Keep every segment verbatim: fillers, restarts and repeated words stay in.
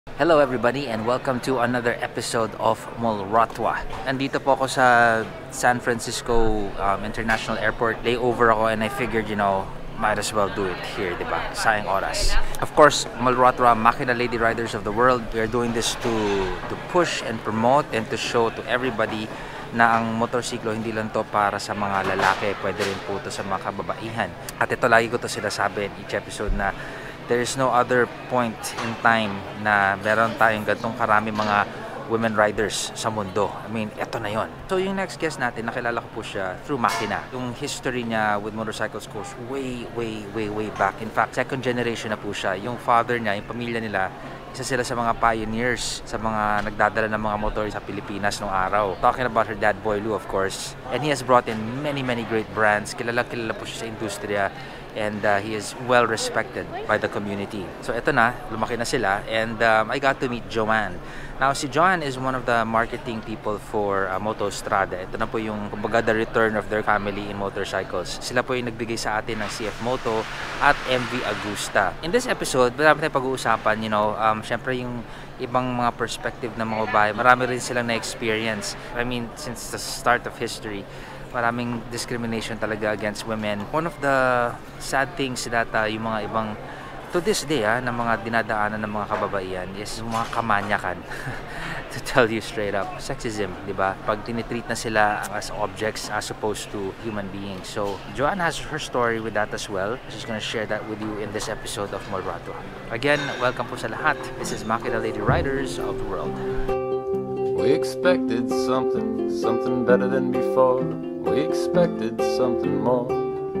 Hello everybody and welcome to another episode of M L R O T W. Nandito po ako sa San Francisco um, International Airport. Layover ako and I figured, you know, might as well do it here, diba? Sayang oras. Of course, M L R O T W, Makina Lady Riders of the world. We are doing this to, to push and promote and to show to everybody na ang motorsiklo hindi lang to para sa mga lalaki, pwede rin po to sa mga kababaihan. At ito lagi ko to sinasabi in each episode na there is no other point in time na meron tayong gantong karami mga women riders sa mundo. I mean, eto na yon. So yung next guest natin, nakilala ko po siya through Makina. Yung history niya with motorcycles goes way, way, way, way back. In fact, second generation na po siya. Yung father niya, yung pamilya nila, isa sila sa mga pioneers sa mga nagdadala ng mga motor sa Pilipinas noong araw. Talking about her dad, Boy Lu, of course. And he has brought in many, many great brands. Kilala, kilala po siya sa industriya. And uh, he is well respected by the community. So ito na, lumaki na sila. And um, I got to meet Joanne. Now, si Joanne is one of the marketing people for uh, Motostrada. Ito na po yung, kumbaga, the return of their family in motorcycles. Sila po yung nagbigay sa atin ng C F Moto at M V Agusta. In this episode, marami tayong pag-uusapan, you know, um, syempre yung ibang mga perspective ng mga babae. Marami rin silang na-experience. I mean, since the start of history, maraming discrimination talaga against women. One of the sad things that uh, yung mga ibang, to this day, ah, ng mga dinadaanan ng mga kababaihan is yung mga kamanyakan. To tell you straight up, sexism, di ba? Pag tinitreat na sila as objects as opposed to human beings. So, Joanne has her story with that as well. She's gonna share that with you in this episode of M L R O T W. Again, welcome po sa lahat. This is Makina Lady Riders of the world. We expected something, something better than before. We expected something more.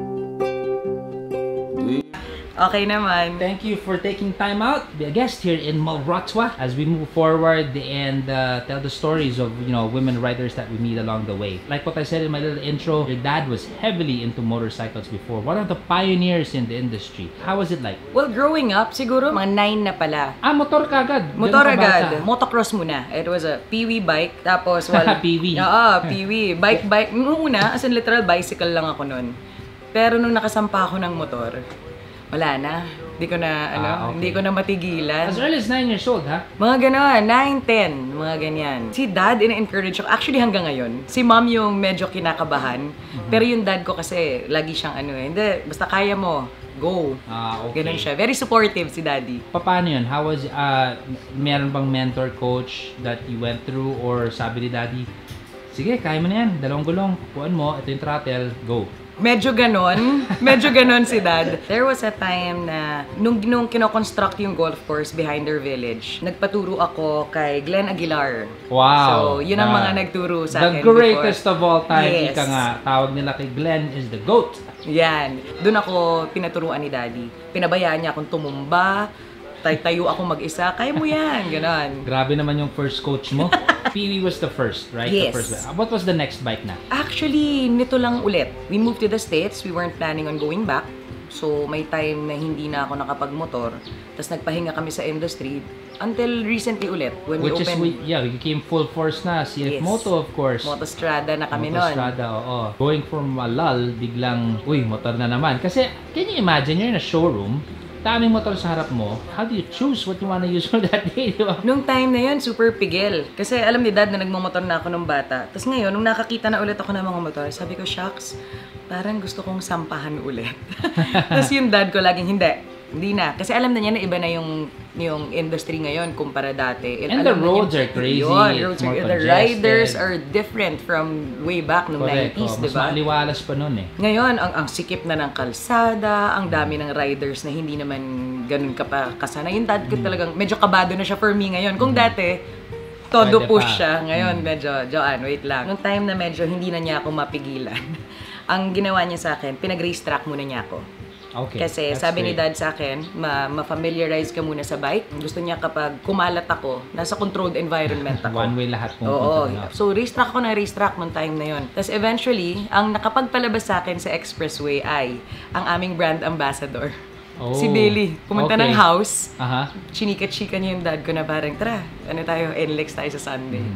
Okay naman. Thank you for taking time out to be a guest here in M L R O T W as we move forward and uh, tell the stories of, you know, women riders that we meet along the way. Like what I said in my little intro, your dad was heavily into motorcycles before, one of the pioneers in the industry. How was it like? Well, growing up, siguro mga nine na pala. Ah, motor ka agad? Motor Ganun ka agad. bata? Motocross muna. It was a Pee-wee bike. Tapos, wala. Pee-wee. Oo, Pee-wee. Bike, bike. Nung una, as in literal bicycle lang ako nun. Pero nung nakasampa ako ng motor, wala na. Hindi ko na, ano, Ah, okay. hindi ko na matigilan. As early as nine years old, ha? Mga gano'n, nine, ten, mga ganyan. Si dad, ina-encourage ako. Actually, hanggang ngayon. Si mom yung medyo kinakabahan. Mm-hmm. Pero yung dad ko kasi, lagi siyang ano eh, hindi, basta kaya mo, go. Ah, okay. Ganun siya. Very supportive si daddy. Paano yun? How was, uh, meron bang mentor, coach that you went through or sabi ni daddy, sige, kaya mo na yan, dalawang gulong, kuhaan mo, ito yung throttle, go. Medyo ganon. Medyo ganon si dad. There was a time na nung, nung kinoconstruct yung golf course behind their village, nagpaturo ako kay Glenn Aguilar. Wow! So, yun ang The- mga nagturo sa The akin greatest before. of all time, Yes. ika nga, tawag nila kay Glenn is the GOAT. Yan. Doon ako pinaturuan ni daddy. Pinabayaan niya akong tumumba, tay-tayo ako mag-isa. Kaya mo yan. Ganon. Grabe naman yung first coach mo. Pee-wee was the first, right? Yes. The first bike. What was the next bike na? Actually, nito lang ulit. We moved to the States. We weren't planning on going back. So, may time na hindi na ako nakapag-motor. Tapos nagpahinga kami sa industry until recently ulit. When Which we is, opened we, yeah, we became full force na. C F Yes. Moto, of course. Motostrada na kami nun. Motostrada, oo. Going from a lull, biglang, uy, motor na naman. Kasi, can you imagine, you're in a showroom, daming motor sa harap mo, how do you choose what you wanna use for that day, di ba? Nung time na yun, super pigil. Kasi alam ni dad na nagmamotor na ako nung bata. Tapos ngayon, nung nakakita na ulit ako ng mga motor, sabi ko, shucks, parang gusto kong sampahan ulit. Tapos yung dad ko laging, hindi, hindi na. Kasi alam na niya na iba na yung yung industry ngayon kumpara dati. And alam the roads are crazy. Yun, roads It's are, more the congested. riders are different from way back nung Correct. nineties, Oh, di mas ba? maaliwalas pa nun eh. Ngayon, ang, ang sikip na ng kalsada, ang dami ng riders na hindi naman ganun ka pa kasanay. Yung dad ko talagang, medyo kabado na siya for me ngayon. Kung dati, todo Pwede push pa. siya. Ngayon, medyo, Joanne, wait lang. Nung time na medyo hindi na niya ako mapigilan, ang ginawa niya sa akin, pinag-race track muna niya ako. Okay. Kasi that's sabi ni great. dad sa akin, ma- ma-familiarize ka muna sa bike. Gusto niya kapag kumalat ako, nasa controlled environment ako. One way lahat pong Oo. punta, no? So, racetrack ako na racetrack nung time na yon. Tapos eventually, ang nakapagpalabas sa akin sa expressway ay ang aming brand ambassador. Oh, Si Bailey. Pumunta okay. ng house. Aha. Chinika-chika niya yung dad ko na parang, tara, ano tayo, N L X tayo sa Sunday. Mm.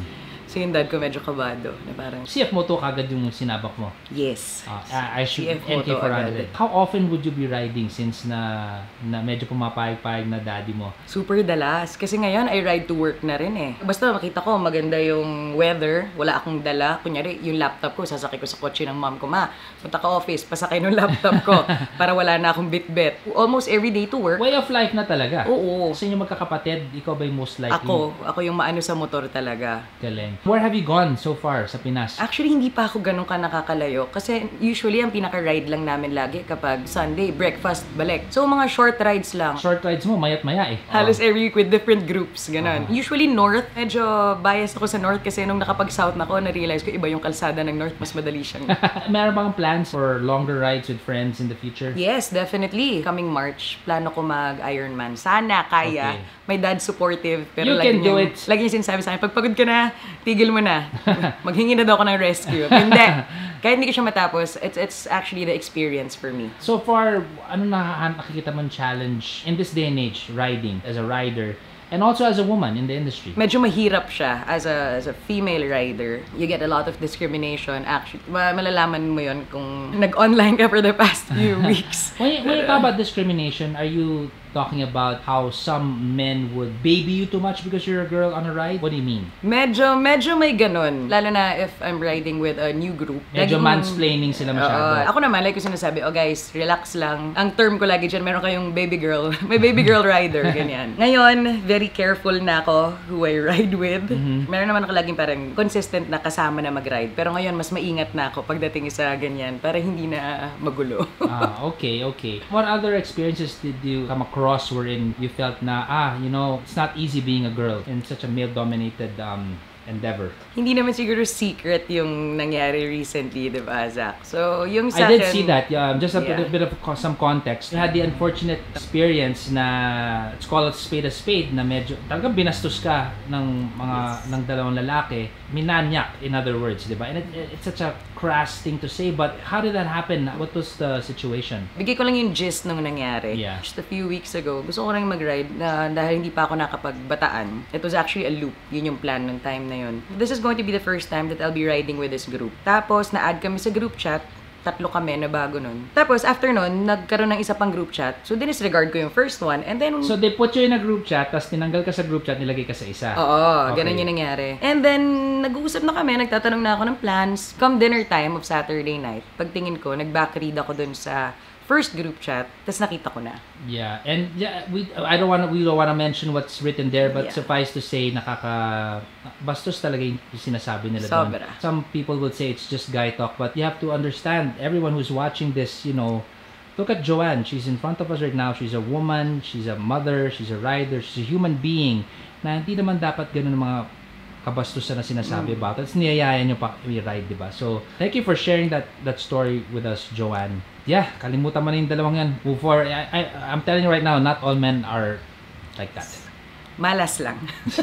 So yung dad ko medyo kabado. Na parang, C F Moto kagad yung sinabak mo? yes. Uh, I should C F N K Moto four hundred. agad. How often would you be riding since na, na medyo pumapayag-payag na daddy mo? Super dalas. Kasi ngayon, I ride to work na rin eh. Basta makita ko, maganda yung weather, wala akong dala. Kunyari, yung laptop ko, sasakay ko sa kotse ng mom ko, ma, punta ka office, pasakay ng laptop ko para wala na akong bit-bit. Almost every day to work. Way of life na talaga. Oo. Sa inyo magkakapatid, ikaw ba yung most likely? Ako, ako yung maano sa motor talaga. Galing. Where have you gone so far sa Pinas? Actually, hindi pa ako ganun ka nakakalayo. Kasi usually, ang pinaka-ride lang namin lagi kapag Sunday, breakfast, balik. So, mga short rides lang. Short rides mo, mayat maya eh. Halos every week with different groups, ganun. Ah. Usually North, medyo biased ako sa North kasi nung nakapag-South na ako, na-realize ko iba yung kalsada ng North, mas madali siyang... Meron bang plans for longer rides with friends in the future? Yes, definitely. Coming March, plano ko mag-Ironman. Sana kaya. Okay. My dad supportive, pero You lagi can do niyang- it. Lagi niya sinasabi sa akin, pagpagod ka na, tigil mo na. Maghingi na daw ako ng rescue. Hindi. Kahit hindi ko siya matapos, it's it's actually the experience for me. So far, ano na nakikita mong challenge in this day and age, riding as a rider, and also as a woman in the industry? Medyo mahirap siya as a as a female rider. You get a lot of discrimination. Actually, ma- malalaman mo yon kung nag-online ka for the past few weeks. When you, when you talk about discrimination, are you talking about how some men would baby you too much because you're a girl on a ride? What do you mean? Medyo, medyo may ganun. Lalo na if I'm riding with a new group. Medyo Laging- mansplaining sila masyado. Oo. Ako naman, like ko sinasabi, oh guys, relax lang. Ang term ko lagi dyan, meron kayong baby girl. May baby girl rider, ganyan. Ngayon, very careful na ako who I ride with. Mhm. Meron naman ako laging parang consistent na kasama na mag-ride. Pero ngayon, mas maingat na ako pagdating sa ganyan para hindi na magulo. Ah, okay, okay. What other experiences did you come across wherein you felt na, ah, you know, it's not easy being a girl in such a male-dominated um, endeavor? Hindi naman siguro secret yung nangyari recently, di ba, Zach? So, yung sa I did akin- see that. Um, just a Yeah. bit, bit of co- some context. You had the unfortunate experience na, let's call it spade a spade, na medyo, talagang binastos ka ng mga, ng dalawang lalaki. Minanyak, in other words, di ba? And it, it- it's such a crass thing to say, but how did that happen? What was the situation? Bigay ko lang yung gist nung nangyari. Yeah. Just a few weeks ago, gusto ko lang mag-ride na dahil hindi pa ako nakapagbataan. It was actually a loop. Yun yung plan nung time na yun. This is going to be the first time that I'll be riding with this group. Tapos, na-add kami sa group chat. Tatlo kami na bago nun. Tapos, after nun, nagkaroon ng isa pang group chat. So, dinisregard ko yung first one. And then, So they put you in a group chat, tapos tinanggal ka sa group chat, nilagay ka sa isa. oo, Okay. ganun yung nangyari. And then, nag-uusap na kami, nagtatanong na ako ng plans. Come dinner time of Saturday night, pagtingin ko, nag-backread ako dun sa first group chat, tapos nakita ko na. Yeah, and yeah, we I don't want to we don't want to mention what's written there, but Yeah. suffice to say, nakaka bastos talaga yung sinasabi nila doon. Sobra. Some people would say it's just guy talk, but you have to understand, everyone who's watching this, you know, look at Joanne. She's in front of us right now. She's a woman, she's a mother, she's a rider, she's a human being. Na hindi naman dapat ganun mga kabastusan na sinasabi Mm. about it. It's niyayaya nyo pa i-ride, di ba? So, thank you for sharing that that story with us, Joanne. Yeah, kalimutan mo na yung dalawang yan. Move forward. I, I, I'm telling you right now, not all men are like that. Malas lang.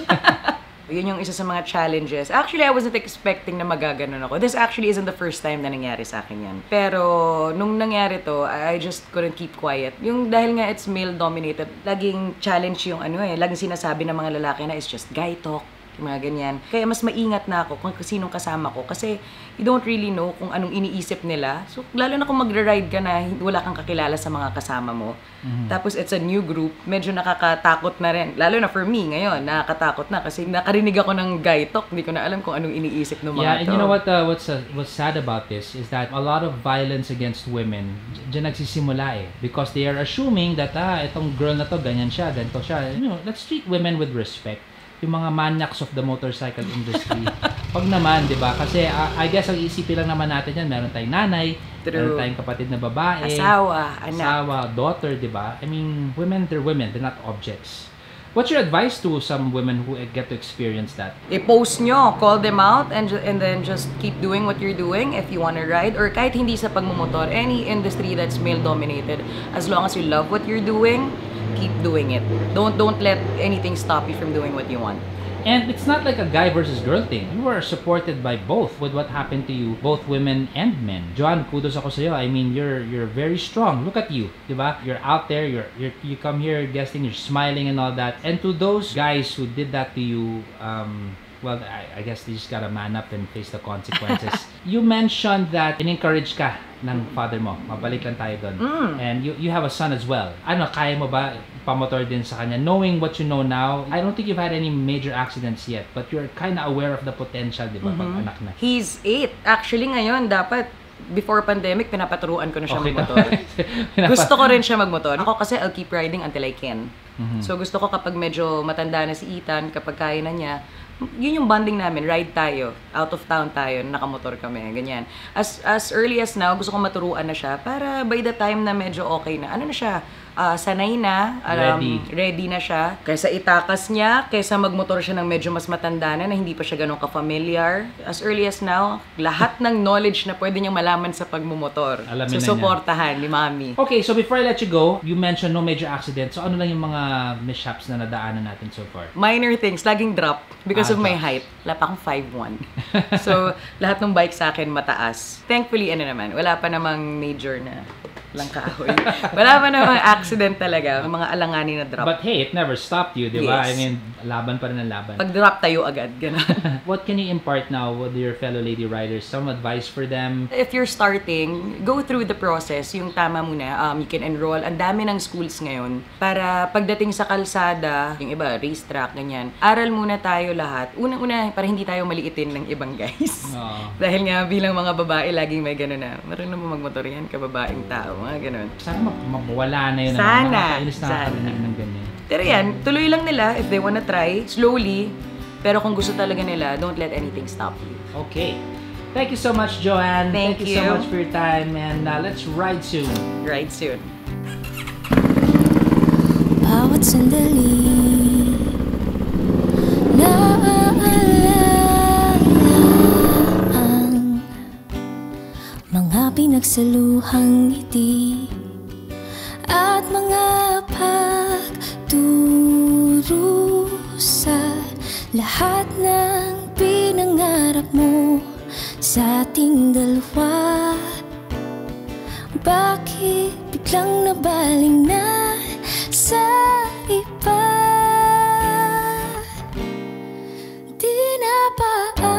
Yun yung isa sa mga challenges. Actually, I wasn't expecting na magaganon ako. This actually isn't the first time na nangyari sa akin yan. Pero, nung nangyari to, I just couldn't keep quiet. Yung dahil nga it's male-dominated, laging challenge yung ano eh, laging sinasabi ng mga lalaki na it's just guy talk, yung mga ganyan. Kaya mas maingat na ako kung sinong kasama ko kasi you don't really know kung anong iniisip nila. So, lalo na kung magra-ride ka na wala kang kakilala sa mga kasama mo. Mhm. Tapos, it's a new group. Medyo nakakatakot na rin. Lalo na for me ngayon, nakakatakot na kasi nakarinig ako ng guy talk. Hindi ko na alam kung anong iniisip ng mga Yeah, and to. you know what uh, what's uh, what's sad about this is that a lot of violence against women d- dyan nagsisimula eh, because they are assuming that ah itong girl na to ganyan siya, ganito siya. You know, let's treat women with respect. Yung mga maniacs of the motorcycle industry. Pag naman, 'di ba? Kasi uh, I guess ang isipin lang naman natin yan, meron tayong nanay, True. meron tayong kapatid na babae, Asawa, anak. asawa, daughter, 'di ba? I mean, women, they're women, they're not objects. What's your advice to some women who get to experience that? I-post nyo, call them out, and ju- and then just keep doing what you're doing if you want to ride, or kahit hindi sa pagmumotor, any industry that's male-dominated, as long as you love what you're doing, keep doing it. Don't don't let anything stop you from doing what you want. And it's not like a guy versus girl thing. You are supported by both with what happened to you, both women and men. Joanne, kudos ako sa'yo. I mean, you're you're very strong. Look at you, diba? You're out there. You're, you're you come here guesting. You're smiling and all that. And to those guys who did that to you, um, well, I, I guess they just gotta man up and face the consequences. You mentioned that in-encourage ka ng father mo. Mabalik lang tayo doon. Mm. And you you have a son as well. Ano, kaya mo ba pamotor din sa kanya? Knowing what you know now, I don't think you've had any major accidents yet, but you're kind of aware of the potential, di ba, Mm-hmm. pag anak na. He's eight. Actually, ngayon, dapat before pandemic, pinapaturuan ko na siya Okay. magmotor. Gusto ko rin siya magmotor. Ako kasi I'll keep riding until I can. Mhm. So gusto ko kapag medyo matanda na si Ethan, kapag kaya na niya, yun yung bonding namin, ride tayo, out of town tayo, nakamotor kami, ganyan. As as early as now, gusto ko maturuan na siya para by the time na medyo okay na, ano na siya, ah, sanay na, um, Ready. ready na siya. Kaysa itakas niya, kaysa magmotor siya ng medyo mas matanda na, na hindi pa siya ganun ka-familiar. As early as now, lahat ng knowledge na pwede niyang malaman sa pagmumotor. Alamin na niya. Susuportahan ni Mami. Okay, so before I let you go, you mentioned no major accidents. So ano lang yung mga mishaps na nadaanan natin so far? Minor things, laging drop because Ah, of my drop. height. Wala pa akong five one. So, lahat ng bike sa akin mataas. Thankfully, ano naman, wala pa namang major na lang kahoy. Wala pa namang accident talaga, mga alanganin na drop. But hey, it never stopped you, di ba? I Yes. mean, laban pa rin ang laban. Pag drop tayo agad, gano'n. What can you impart now with your fellow lady riders? Some advice for them? If you're starting, go through the process. Yung tama muna, um, you can enroll. Ang dami ng schools ngayon. Para pagdating sa kalsada, yung iba, racetrack, ganyan. Aral muna tayo lahat. Unang-una, para hindi tayo maliitin ng ibang guys. Oo. Dahil nga bilang mga babae, laging may gano'n na, marunong mo magmotor yan, kababaeng tao, mga gano'n. Sana ma- mawala na yun. Sana. Nakakainis na Sana. nakakarinig ng ganyan. Pero yan, tuloy lang nila if they wanna try, slowly. Pero kung gusto talaga nila, don't let anything stop you. Okay. Thank you so much, Joanne. Thank you so you. much for your time. And uh, let's ride soon. Ride soon. Bawat sandali naaalala ang mga pinagsaluhang ngiti at mga pagturo sa lahat ng pinangarap mo sa ating dalawa. Bakit biglang nabaling na sa iba? Di na ba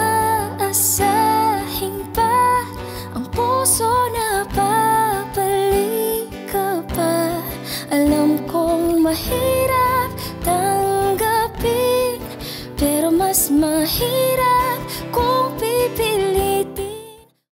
aasahin pa ang puso na babalik ka pa? Alam kong mahirap tanggapin, pero mas mahirap